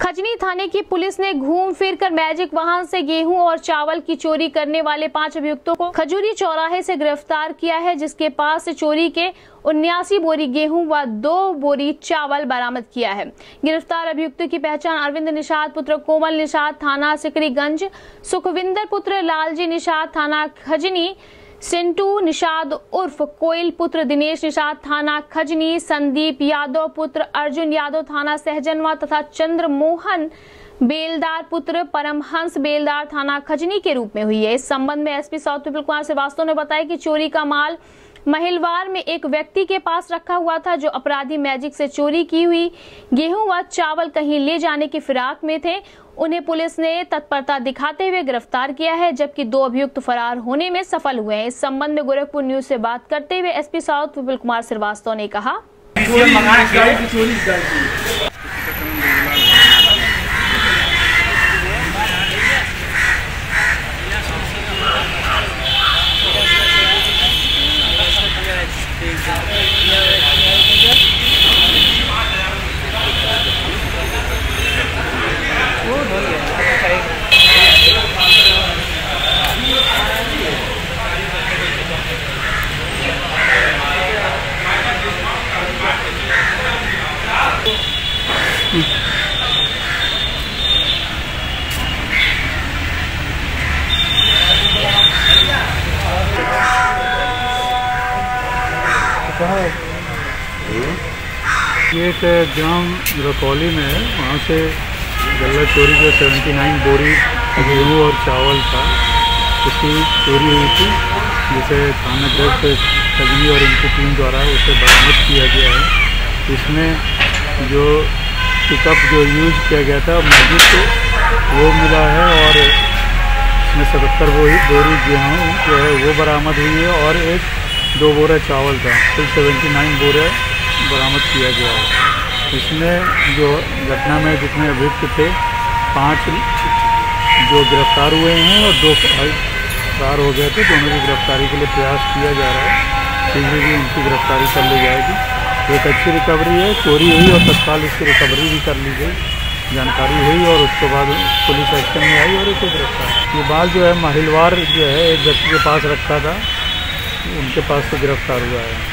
खजनी थाने की पुलिस ने घूम फिर कर मैजिक वाहन से गेहूं और चावल की चोरी करने वाले 5 अभियुक्तों को खजूरी चौराहे से गिरफ्तार किया है, जिसके पास से चोरी के 79 बोरी गेहूं व 2 बोरी चावल बरामद किया है। गिरफ्तार अभियुक्तों की पहचान अरविंद निषाद पुत्र कोमल निषाद थाना सिकरीगंज, सुखविंदर पुत्र लालजी निषाद थाना खजनी, सिंटू निषाद उर्फ कोयल पुत्र दिनेश निषाद थाना खजनी, संदीप यादव पुत्र अर्जुन यादव थाना सहजनवा तथा चंद्रमोहन बेलदार पुत्र परमहंस बेलदार थाना खजनी के रूप में हुई है। इस संबंध में एसपी साउथ विपुल कुमार श्रीवास्तव ने बताया कि चोरी का माल महिलवार में एक व्यक्ति के पास रखा हुआ था, जो अपराधी मैजिक से चोरी की हुई गेहूं व चावल कहीं ले जाने की फिराक में थे। उन्हें पुलिस ने तत्परता दिखाते हुए गिरफ्तार किया है, जबकि 2 अभियुक्त फरार होने में सफल हुए हैं। इस संबंध में गोरखपुर न्यूज से बात करते हुए एसपी साउथ विपुल कुमार श्रीवास्तव ने कहा, ये एक ग्राम रकौली में है, वहाँ से गल्ला चोरी जो 79 बोरी गेहूँ और चावल था, उसकी चोरी हुई थी, जिसे थाना अध्यक्ष खजनी और इनकी टीम द्वारा उसे बरामद किया गया है। इसमें जो पिकअप जो यूज किया गया था मैजिक को वो मिला है और इसमें 77 बोरी गेहूँ जो है वो बरामद हुई है और 2 बोरा चावल था, कुल 79 बोरे बरामद किया गया है। इसमें जो घटना में जितने अभियुक्त थे 5 जो गिरफ्तार हुए हैं और 2 फरार हो गए थे। दोनों की गिरफ्तारी के लिए प्रयास किया जा रहा है, शीघ्र भी उनकी गिरफ्तारी कर ली जाएगी। एक अच्छी रिकवरी है, चोरी हुई और तत्काल इसकी रिकवरी भी कर ली गई, जानकारी हुई और उसके बाद पुलिस एक्शन में आई और इसे गिरफ्तार। ये बाल जो है महिलवार जो है एक व्यक्ति के पास रखा था, उनके पास से गिरफ्तार हुआ है।